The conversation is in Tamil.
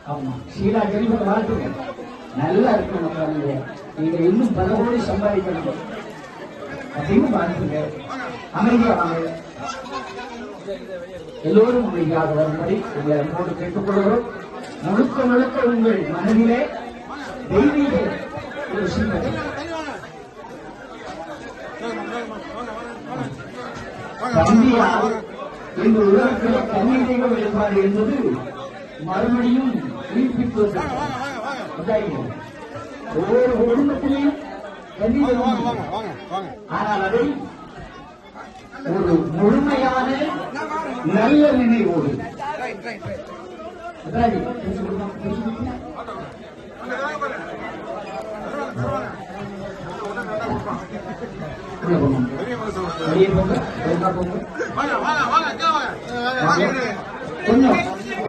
ஆமா ஷீலா ஜெனிஃபர் வாழ்த்துங்க. நல்லா இருக்கணும் குழந்தைங்க. நீங்க இன்னும் பல கோடி சம்பாதிக்கணும் அப்படின்னு வாழ்த்துங்க. அமைதியா வாங்க. எல்லோரும் அமைதியாக வரும்படி உங்களை அன்போடு கேட்டுக்கொள்கிறோம். முழுக்க முழுக்க உங்கள் மனதிலே தெய்வீக ஒரு சிந்தனை. கல்வியால் இந்த உலகத்தில் கல்வி தெய்வ வெளிப்பாடு என்பது மறுபடியும் உயிர்ப்பிப்பது. ஒவ்வொரு குடும்பத்திலையும் கல்வி தெய்வம், ஆனால் அதை ஒரு முழுமையான நல்ல நினைவோடு கொஞ்சம்